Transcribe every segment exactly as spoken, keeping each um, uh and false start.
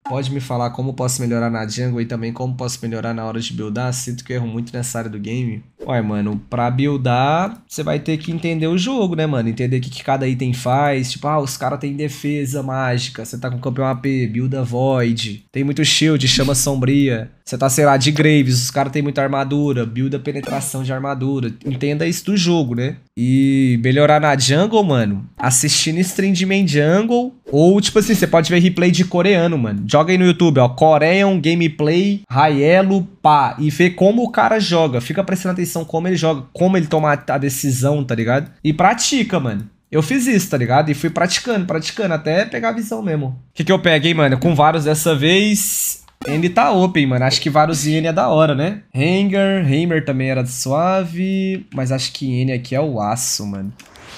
Pode me falar como posso melhorar na jungle e também como posso melhorar na hora de buildar? Sinto que eu erro muito nessa área do game. Ué, mano, pra buildar, você vai ter que entender o jogo, né, mano? Entender o que, que cada item faz. Tipo, ah, os caras têm defesa mágica. Você tá com campeão A P, builda Void. Tem muito shield, chama sombria. Você tá, sei lá, de Graves, os caras têm muita armadura. Builda penetração de armadura. Entenda isso do jogo, né? E melhorar na jungle, mano, assistindo stream de main jungle. Ou, tipo assim, você pode ver replay de coreano, mano. Joga aí no YouTube, ó. Korean Gameplay, Raelo, pá. E vê como o cara joga. Fica prestando atenção como ele joga, como ele toma a decisão, tá ligado? E pratica, mano. Eu fiz isso, tá ligado? E fui praticando, praticando, até pegar a visão mesmo. O que que eu peguei, mano? Com vários dessa vez... Ele tá open, mano. Acho que vários N é da hora, né? Hanger, Heimer também era suave. Mas acho que N aqui é o aço, mano.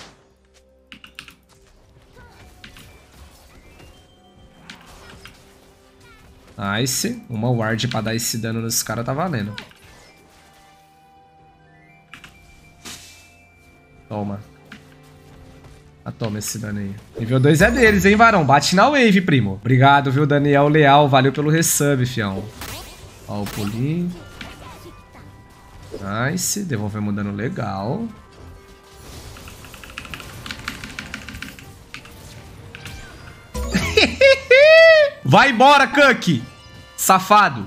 Nice. Uma ward pra dar esse dano nos caras tá valendo. Toma. Ah, toma esse dano aí. Nível dois é deles, hein, varão? Bate na wave, primo. Obrigado, viu, Daniel Leal. Valeu pelo resub, fião. Ó o pulinho. Nice. Devolvemos um dano legal. Vai embora, Cuck! Safado.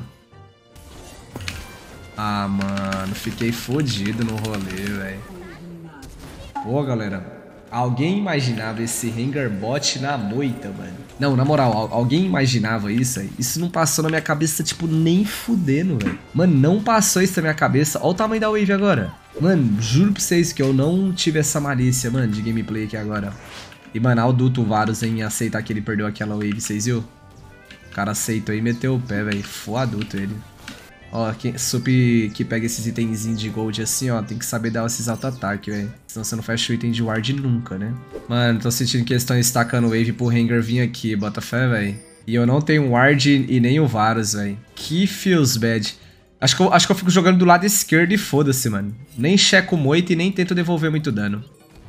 Ah, mano. Fiquei fodido no rolê, velho. Pô, galera. Alguém imaginava esse Hanger bot na moita, mano? Não, na moral, alguém imaginava isso aí? Isso não passou na minha cabeça, tipo, nem fudendo, velho. Mano, não passou isso na minha cabeça. Olha o tamanho da wave agora. Mano, juro pra vocês que eu não tive essa malícia, mano, de gameplay aqui agora. E, mano, Alduto Varus em aceitar que ele perdeu aquela wave, vocês viu? O cara aceitou e meteu o pé, velho. Foi adulto ele. Ó, quem, sup que pega esses itenzinhos de gold assim, ó, tem que saber dar esses auto-ataque, velho. Senão você não fecha o item de ward nunca, né? Mano, tô sentindo que eles estão estacando wave pro Hanger vir aqui, bota fé, velho. E eu não tenho ward e nem o Varus, velho. Que feels bad. Acho que, eu, acho que eu fico jogando do lado esquerdo e foda-se, mano. Nem checo moita e nem tento devolver muito dano.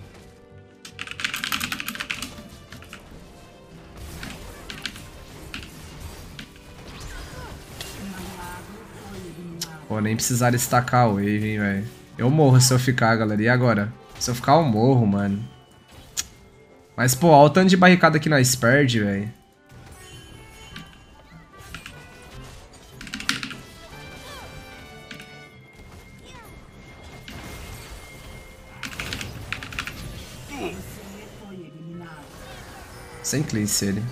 Pô, nem precisaram estacar o wave, hein, velho. Eu morro se eu ficar, galera. E agora? Se eu ficar, eu morro, mano. Mas, pô, olha o tanto de barricada que nós perde, velho. Sem cleanse ele.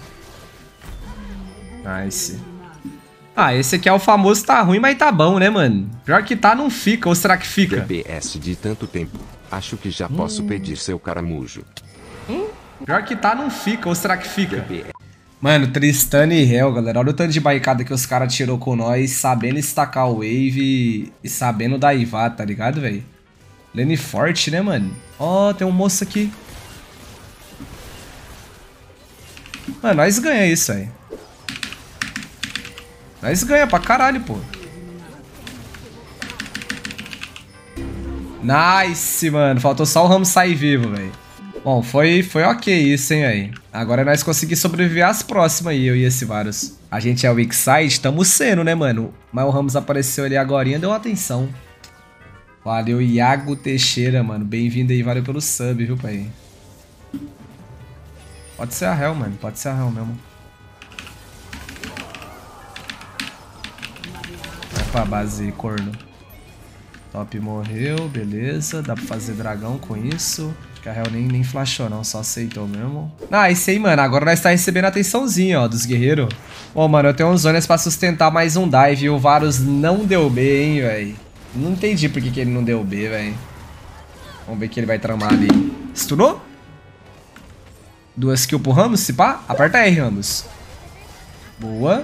Nice. Ah, esse aqui é o famoso tá ruim, mas tá bom, né, mano? Pior que tá, não fica. Ou será que fica? D B S de tanto tempo. Acho que já hum. posso pedir seu caramujo. Hum? Pior que tá, não fica. Ou será que fica? Mano, Tristana e Hell, galera. Olha o tanto de barricada que os caras tirou com nós, sabendo estacar o wave e sabendo daivar, tá ligado, velho? Lane forte, né, mano? Ó, oh, tem um moço aqui. Mano, nós ganha isso, aí. Nós ganha pra caralho, pô. Nice, mano. Faltou só o Ramos sair vivo, velho. Bom, foi, foi ok isso, hein, aí. Agora nós conseguimos sobreviver às próximas aí, eu e esse Varus. A gente é o weak side, tamo sendo, né, mano? Mas o Ramos apareceu ali agorinha, deu atenção. Valeu, Iago Teixeira, mano. Bem-vindo aí, valeu pelo sub, viu, pai? Pode ser a Hell, mano. Pode ser a Hell mesmo. Vai pra base, corno. Top morreu, beleza. Dá pra fazer dragão com isso. Acho que a Hell nem, nem flashou, não. Só aceitou mesmo. Ah, esse aí, mano. Agora nós tá recebendo atençãozinha, ó, dos guerreiros. Ô, mano, eu tenho uns zonas pra sustentar mais um dive. E o Varus não deu B, hein, velho. Não entendi por que, que ele não deu B, velho. Vamos ver que ele vai tramar ali. Stunou? Duas kills pro Ramos, se pá? Aperta R, Ramos. Boa.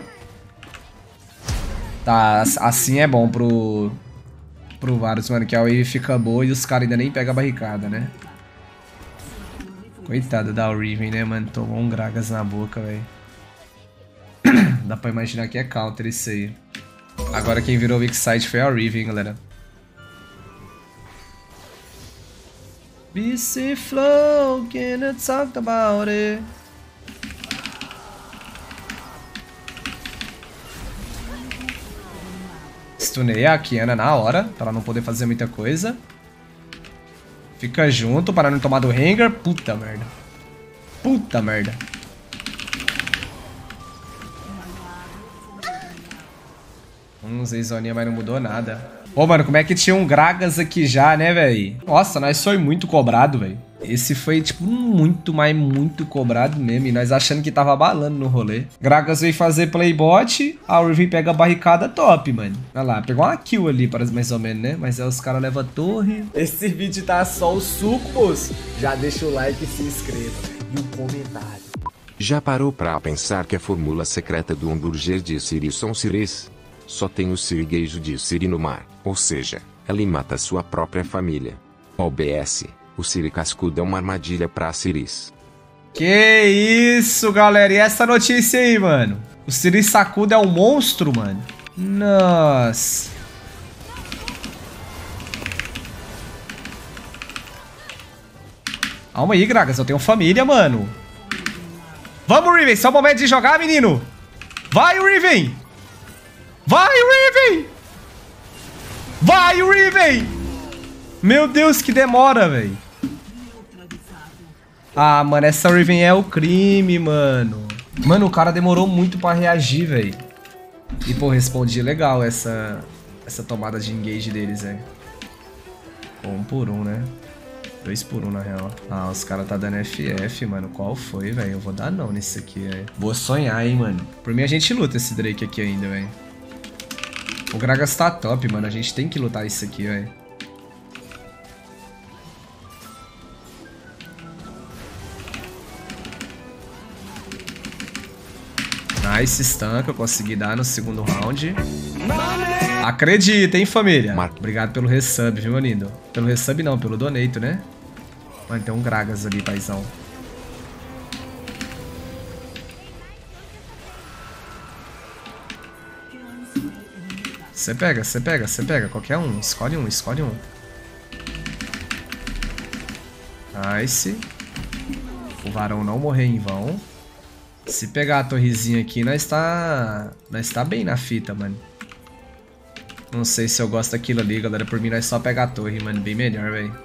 Tá, assim é bom pro... Pro Varus, mano, que a wave fica boa e os caras ainda nem pegam a barricada, né? Coitada da Riven, né, mano? Tomou um Gragas na boca, velho. Dá pra imaginar que é counter isso aí. Agora quem virou weak side foi a Riven, galera. B C Flow, can I talk about it? Stunei a Kiana na hora, pra ela não poder fazer muita coisa. Fica junto para não tomar do Rengar. Puta merda. Puta merda. Hum, usei zoninha, mas não mudou nada. Ô, mano, como é que tinha um Gragas aqui já, né, velho? Nossa, nós foi muito cobrado, velho. Esse foi, tipo, muito, mas muito cobrado mesmo. E nós achando que tava abalando no rolê. Gragas veio fazer playbot. A Riven pega a barricada top, mano. Olha lá, pegou uma kill ali, parece mais ou menos, né? Mas aí os caras levam a torre. Esse vídeo tá só o suco, moço. Já deixa o like e se inscreva. E um comentário. Já parou pra pensar que a fórmula secreta do hambúrguer de Ciri são Ciris? Só tem o sirigueijo de Ciri no mar, ou seja, ele mata sua própria família. O B S, o Ciri cascudo é uma armadilha pra Ciris. Que isso, galera. E essa notícia aí, mano? O Ciri Sacudo é um monstro, mano? Nossa. Calma aí, Gragas. Eu tenho família, mano. Vamos, Riven. Só o momento de jogar, menino. Vai, Riven. Vai, Riven. Vai, Riven. Meu Deus, que demora, velho. Ah, mano, essa Riven é o crime, mano. Mano, o cara demorou muito pra reagir, velho. E, pô, respondi legal essa, essa tomada de engage deles, velho. Um por um, né? Dois por um, na real. Ah, os caras tá dando F F, mano. Qual foi, velho? Eu vou dar não nesse aqui, velho. Vou sonhar, hein, mano. Por mim, a gente luta esse Drake aqui ainda, velho. O Gragas tá top, mano. A gente tem que lutar isso aqui, velho. Nice stun que eu consegui dar no segundo round. Acredita, hein, família? Obrigado pelo resub, viu, meu lindo? Pelo resub não, pelo donate, né? Mano, tem um Gragas ali, paizão. Você pega, você pega, você pega. Qualquer um. Escolhe um, escolhe um. Nice. O varão não morrer em vão. Se pegar a torrezinha aqui, nós tá... Nós tá bem na fita, mano. Não sei se eu gosto daquilo ali, galera. Por mim, nós só pegar a torre, mano. Bem melhor, velho.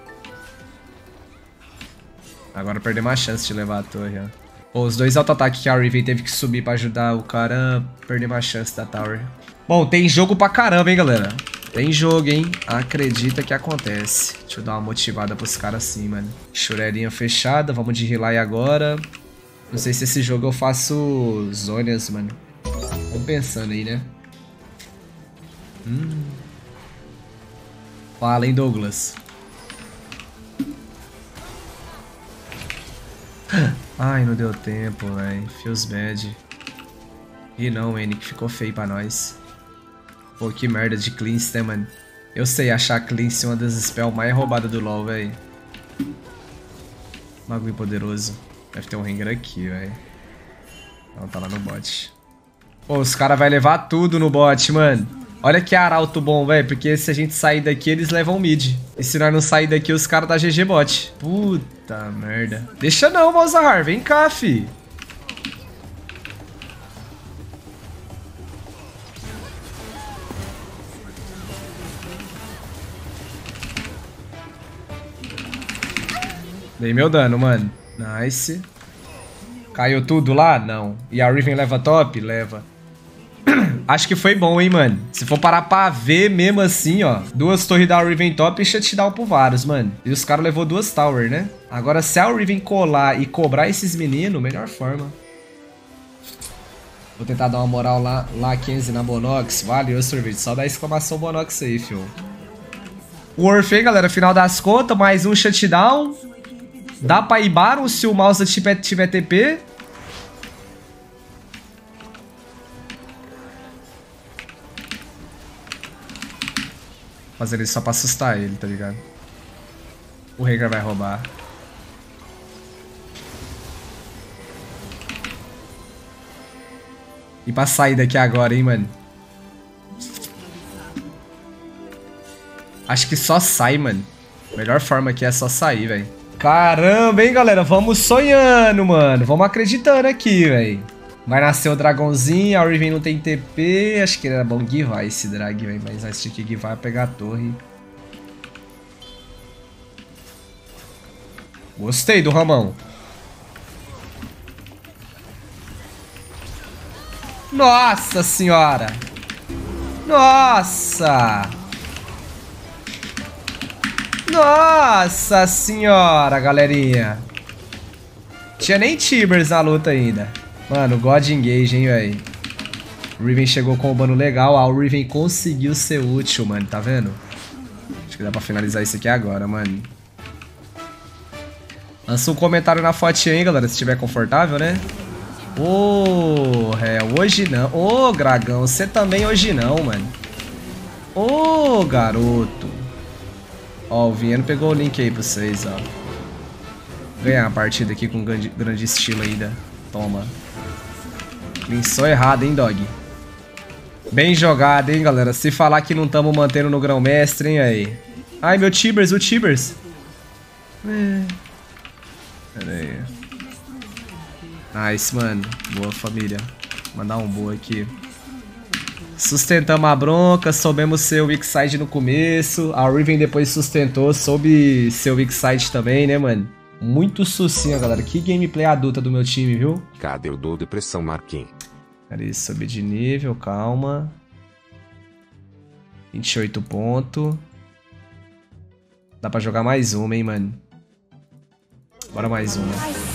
Agora perdemos a chance de levar a torre, ó. Pô, os dois auto-ataques que a Riven teve que subir pra ajudar o cara, perdemos a chance da tower. Bom, tem jogo pra caramba, hein, galera. Tem jogo, hein. Acredita que acontece. Deixa eu dar uma motivada pros caras assim, mano. Churerinha fechada. Vamos de relay agora. Não sei se esse jogo eu faço Zonias, mano. Vamos pensando aí, né? Hum. Fala, hein, Douglas. Ai, não deu tempo, velho. Feels bad. Ih, não, N, que ficou feio pra nós. Pô, que merda de cleanse, né, mano? Eu sei achar cleanse uma das spells mais roubadas do LoL, velho. Bagulho poderoso. Deve ter um Rengar aqui, velho. Não, tá lá no bot. Pô, os caras vão levar tudo no bot, mano. Olha que arauto bom, velho. Porque se a gente sair daqui, eles levam mid. E se nós não sair daqui, os caras da G G bot. Puta merda. Deixa não, Malzahar. Vem cá, fi. Dei meu dano, mano. Nice. Caiu tudo lá? Não. E a Riven leva top? Leva. Acho que foi bom, hein, mano. Se for parar pra ver mesmo assim, ó. Duas torres da Riven top e shutdown pro vários, mano. E os caras levou duas tower, né? Agora, se a Riven colar e cobrar esses meninos, melhor forma. Vou tentar dar uma moral lá, lá Kenzie na Bonox. Valeu, sorvete. Só dá exclamação Bonox aí, fio. O Orphan, galera, final das contas, mais um shutdown. Dá pra ir Baron se o mouse tiver, tiver T P. Fazendo isso só pra assustar ele, tá ligado? O Rengar vai roubar. E pra sair daqui agora, hein, mano? Acho que só sai, mano. A melhor forma aqui é só sair, velho. Caramba, hein, galera? Vamos sonhando, mano. Vamos acreditando aqui, velho. Vai nascer o dragãozinho, a Riven não tem T P. Acho que era bom guivar esse drag, velho. Mas nós tínhamos que guivar e pegar a torre. Gostei do Ramão. Nossa senhora! Nossa! Nossa senhora, galerinha! Tinha nem Tibers na luta ainda. Mano, God Engage, hein, velho. O Riven chegou com o bano legal. Ah, o Riven conseguiu ser útil, mano. Tá vendo? Acho que dá pra finalizar isso aqui agora, mano. Lança um comentário na fotinha aí, galera, se estiver confortável, né? Ô, é, hoje não. Ô, Dragão, você também hoje não, mano. Ô, garoto. Ó, o Vieno pegou o link aí pra vocês, ó. Ganhar a partida aqui com grande, grande estilo ainda. Toma. Pensou errado, hein, dog? Bem jogado, hein, galera? Se falar que não estamos mantendo no grão-mestre, hein, aí. Ai, meu Tibers, o Tibers. É. Pera aí. Nice, mano. Boa, família. Mandar um boa aqui. Sustentamos a bronca, soubemos ser o weak side no começo. A Riven depois sustentou, soube ser o weak side também, né, mano? Muito sucinha, galera. Que gameplay adulta do meu time, viu? Cadê o dou depressão, Marquinhos? Pera aí, subir de nível, calma. vinte e oito pontos. Dá pra jogar mais uma, hein, mano. Bora mais uma.